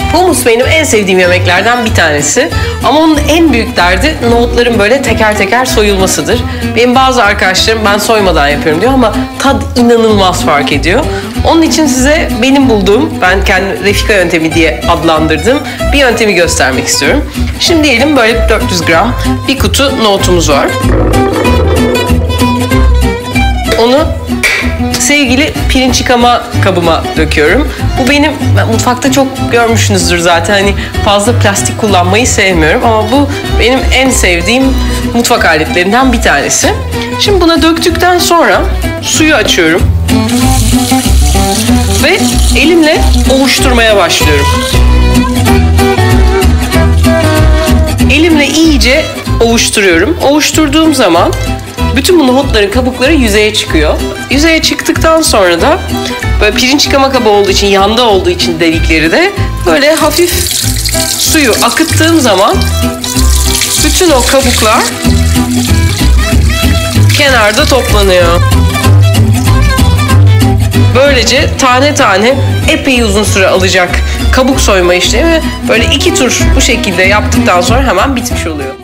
Humus benim en sevdiğim yemeklerden bir tanesi. Ama onun en büyük derdi nohutların böyle teker teker soyulmasıdır. Benim bazı arkadaşlarım ben soymadan yapıyorum diyor ama tad inanılmaz fark ediyor. Onun için size benim bulduğum, ben kendi Refika yöntemi diye adlandırdığım bir yöntemi göstermek istiyorum. Şimdi diyelim böyle 400 gram bir kutu nohutumuz var. Onu sevgili pirinç yıkama kabıma döküyorum. Bu benim, mutfakta çok görmüşsünüzdür zaten, hani fazla plastik kullanmayı sevmiyorum ama bu benim en sevdiğim mutfak aletlerinden bir tanesi. Şimdi buna döktükten sonra suyu açıyorum ve elimle ovuşturmaya başlıyorum. Elimle iyice ovuşturuyorum. Ovuşturduğum zaman bütün bu nohutların kabukları yüzeye çıkıyor. Yüzeye çıktıktan sonra da böyle pirinç yıkama kabı olduğu için, yanda olduğu için delikleri de böyle hafif suyu akıttığım zaman bütün o kabuklar kenarda toplanıyor. Böylece tane tane epey uzun süre alacak kabuk soyma işlemi böyle 2 tur bu şekilde yaptıktan sonra hemen bitmiş oluyor.